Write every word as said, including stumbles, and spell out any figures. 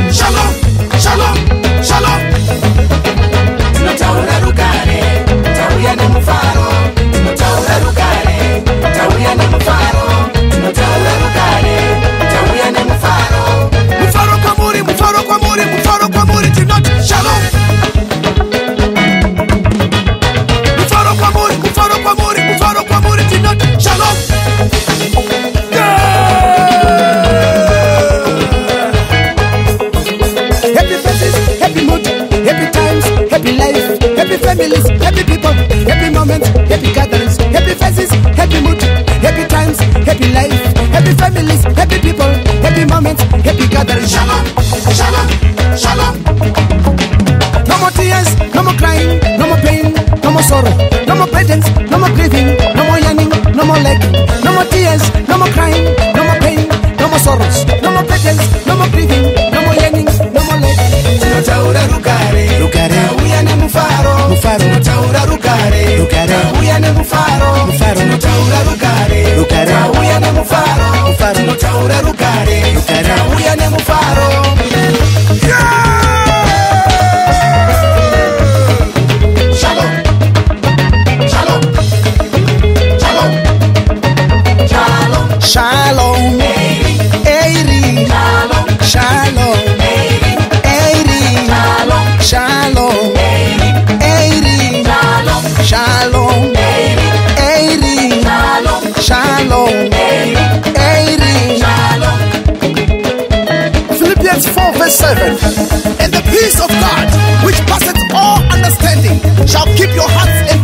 Shalom, shalom, shalom. Tunataura rugare, tauya nemufaro. Tunataura rugare, tauya nemufaro. Tunataura rugare, tauya nemufaro. Mufaro kwamuri, mufaro kwamuri, mufaro kwamuri tinoti shalom. Mufaro kwamuri, mufaro kwamuri, mufaro kwamuri tinoti shalom. Happy faces, happy mood, happy times, happy life, happy families, happy people, happy moments, happy gatherings, happy faces, happy mood, happy times, happy life, happy families, happy people, happy moments, happy gatherings. Shalom, shalom, shalom. No more tears, no more crying, no more pain, no more sorrow, no more burdens, no more grieving, no more yearning, no more lacking, no more tears, no more crying, no more pain, no more sorrows, no more burdens, no more grieving, no more yearning, no more lacking. Tunataura rugare, Rugare. tauya nemufaro. Mufaro. Tunataura rugare, Rugare. tauya nemufaro. Mufaro. Tunataura rugare, Rugare. tauya nemufaro. Mufaro. Tunataura rugare, Rugare. tauya nemufaro. Shalom, shalom, shalom, shalom, Shalom, Eiri, shalom, Shalom, Eiri, shalom, Shalom, Eiri, shalom, Shalom, Eiri, shalom, Shalom, Eiri. shalom. Philippians four verse seven. And the peace of God, which passeth all understanding, shall keep your hearts